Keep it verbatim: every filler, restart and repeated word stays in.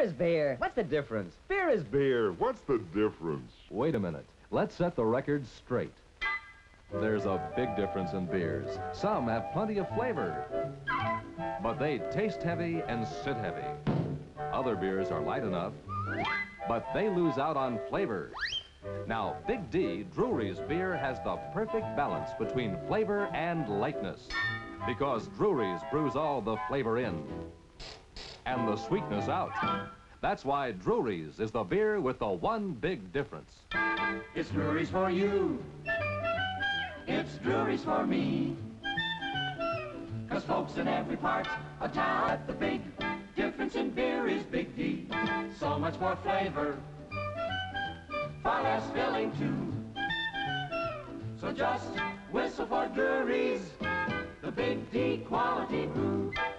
is beer. What's the difference? Beer is beer. What's the difference? Wait a minute. Let's set the record straight. There's a big difference in beers. Some have plenty of flavor, but they taste heavy and sit heavy. Other beers are light enough, but they lose out on flavor. Now, Big D, Drewrys Beer, has the perfect balance between flavor and lightness, because Drewrys brews all the flavor in and the sweetness out. That's why Drewrys is the beer with the one big difference. It's Drewrys for you. It's Drewrys for me. 'Cause folks in every part of town, the big difference in beer is Big D. So much more flavor, far less filling too. So just whistle for Drewrys, the Big D quality brew.